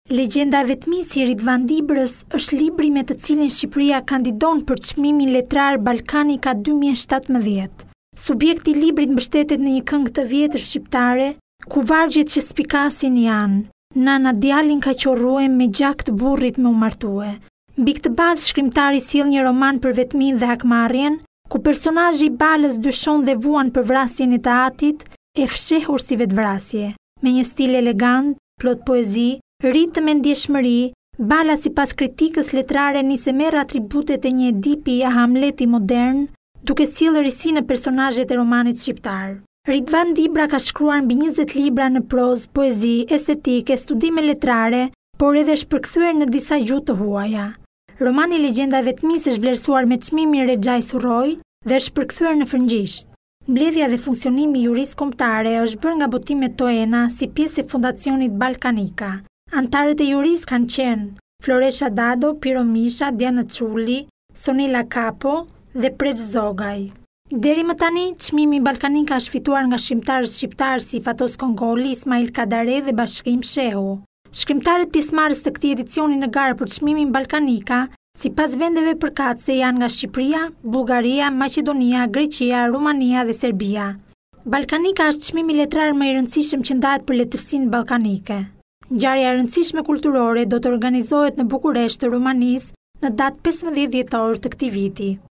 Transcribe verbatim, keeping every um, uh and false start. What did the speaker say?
Legjenda e vetmisë e Ridvan Dibrës është libri me të cilin Shqipëria kandidon për çmimin letrar Balkanika dy mijë e shtatëmbëdhjetë. Subjekti i librit mbështetet në një këngë të vjetër shqiptare, ku vargjet që spikasin janë: Nana djalin ka qorruem me gjak të burrit me u martue. Mbi këtë bazë shkrimtari sjell një roman për vetminë dhe hakmarrjen, ku personazhi i Balës dyshon dhe vuan për vrasjen e të atit, e fshehur si vetvrasje. Me një stil elegant, plot poezi, ritëm e ndjeshmëri, Bala sipas kritikës letrare nisi merr atributet e një Edipi ja Hamleti modern, duke sjellë risi në personazhet e romanit shqiptar. Ridvan Dibra ka shkruar mbi njëzet libra në prozë, poezi, estetikë, studime letrare, por edhe është përkthyer në disa gjuhë të huaja. Romani Legjenda e vetmisë është vlerësuar me çmimin Rexhaj Surroj dhe është përkthyer në frëngjisht. Mbledhja dhe funksionimi i jurisë kombëtare është bërë nga botimet Toena si pjesë e Fondacionit Balkanika. Antarët e jurisë kanë qenë Floresha Dado, Piro Misha, Diana Çuli, Sonila Kapo dhe Preç Zogaj. Deri më tani, çmimi Balkanika është fituar nga shkrimtarët shqiptar si Fatos Kongoli, Ismail Kadare dhe Bashkim Shehu. Shkrimtarët pjesëmarrës të këtij edicioni në garë për çmimin Balkanika, sipas vendeve përkatëse janë nga Shqipëria, Bullgaria, Maqedonia, Greqia, Rumania dhe Serbia. Balkanika është çmimi letrar më i rëndësishëm që ndahet për letërsinë ballkanike. Ngjarja e rëndësishme kulturore do të organizohet në Bukuresht të Rumanisë në datë pesëmbëdhjetë dhjetor të këtij viti.